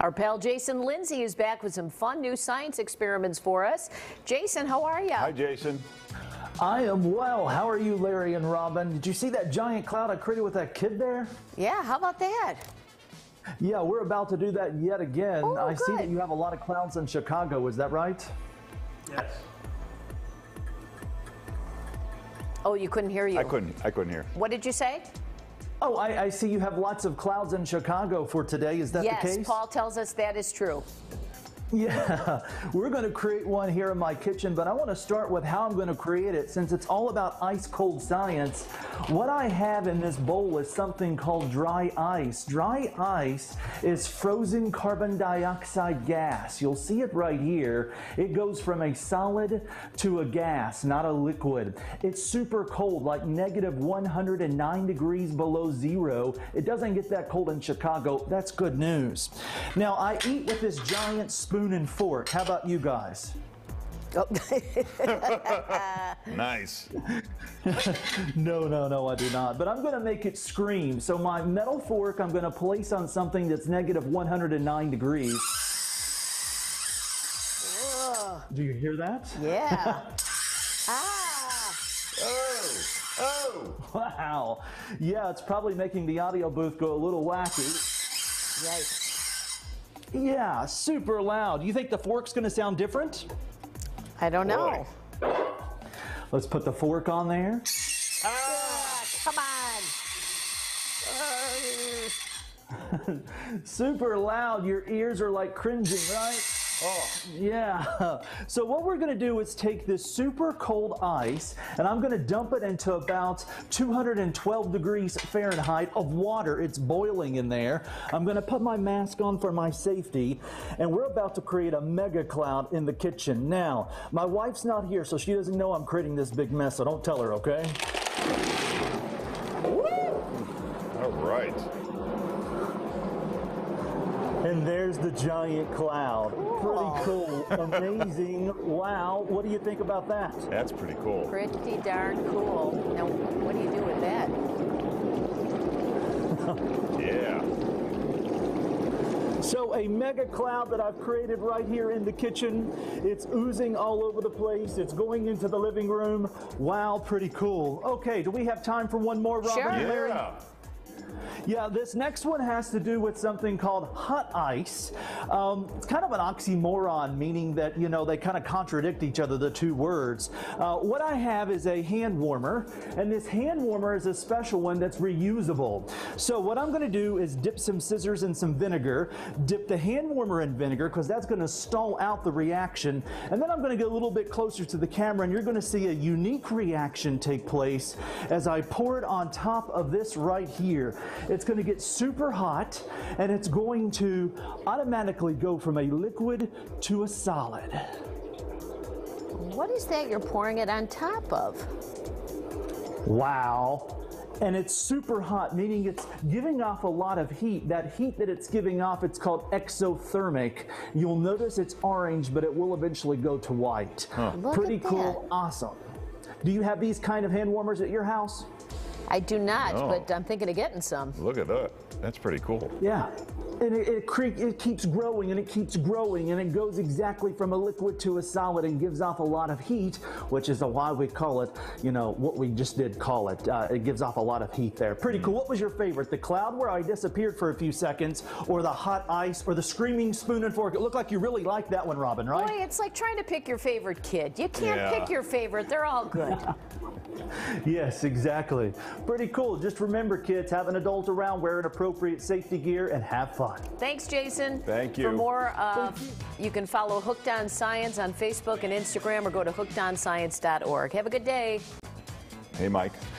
Our pal Jason Lindsey is back with some fun new science experiments for us. Jason, how are you? Hi, Jason. I am well. How are you, Larry and Robin? Did you see that giant cloud I created with that kid there? Yeah, how about that? Yeah, we're about to do that yet again. Oh, I see good. that you have a lot of clouds in Chicago. Is that right? Yes. Oh, you couldn't hear you. I couldn't hear. What did you say? Oh, I see you have lots of clouds in Chicago for today. Is that the case? Yes, Paul tells us that is true. Yeah, we're going to create one here in my kitchen, but I want to start with how I'm going to create it since it's all about ice-cold science. What I have in this bowl is something called dry ice. Dry ice is frozen carbon dioxide gas. You'll see it right here. It goes from a solid to a gas, not a liquid. It's super cold, like negative 109 degrees below zero. It doesn't get that cold in Chicago. That's good news. Now, I eat with this giant spoon and fork. How about you guys? Oh. Nice. No, I do not. But I'm going to make it scream. So my metal fork I'm going to place on something that's negative 109 degrees. Ugh. Do you hear that? Yeah. Ah. Oh. Wow. Yeah, it's probably making the audio booth go a little wacky. Yikes. Yeah, super loud. You think the fork's going to sound different? I don't know. Let's put the fork on there. Come on. Super loud. Your ears are like cringing, right? Oh. Yeah. So what we're going to do is take this super cold ice and I'm going to dump it into about 212 degrees Fahrenheit of water. It's boiling in there. I'm going to put my mask on for my safety and we're about to create a mega cloud in the kitchen. Now, my wife's not here, so she doesn't know I'm creating this big mess, so don't tell her, okay? All right. And there's the giant cloud. Pretty cool. Amazing. Wow. What do you think about that? That's pretty cool. Pretty darn cool. Now, what do you do with that? Yeah. So a mega cloud that I've created right here in the kitchen. It's oozing all over the place. It's going into the living room. Wow, pretty cool. Okay, do we have time for one more, Robert? Sure. and Larry? Yeah. Yeah, this next one has to do with something called hot ice. It's kind of an oxymoron, meaning that, you know, they kind of contradict each other, the two words. What I have is a hand warmer, and this hand warmer is a special one that's reusable. So what I'm going to do is dip some scissors in some vinegar, dip the hand warmer in vinegar, because that's going to stall out the reaction, and then I'm going to get a little bit closer to the camera, and you're going to see a unique reaction take place as I pour it on top of this right here. It's going to get super hot and it's going to automatically go from a liquid to a solid. What is that you're pouring it on top of? Wow. And it's super hot, meaning it's giving off a lot of heat. That heat that it's giving off, it's called exothermic. You'll notice it's orange, but it will eventually go to white. Pretty cool, awesome. Do you have these kind of hand warmers at your house? I do not, Oh. but I'm thinking of getting some. Look at that. That's pretty cool. Yeah, and it keeps growing and it keeps growing and it goes exactly from a liquid to a solid and gives off a lot of heat, which is why we call it, you know, what we just did call it. It gives off a lot of heat there. Pretty cool. What was your favorite? The cloud where I disappeared for a few seconds, or the hot ice, or the screaming spoon and fork? It looked like you really liked that one, Robin, right? Boy, it's like trying to pick your favorite kid. You can't pick your favorite. They're all good. Yes, exactly. Pretty cool. Just remember, kids, have an adult around, wear an appropriate safety gear, and have fun. Thanks, Jason. Thank you. For more, you can follow Hooked on Science on Facebook and Instagram, or go to hookedonscience.org. Have a good day. Hey, Mike.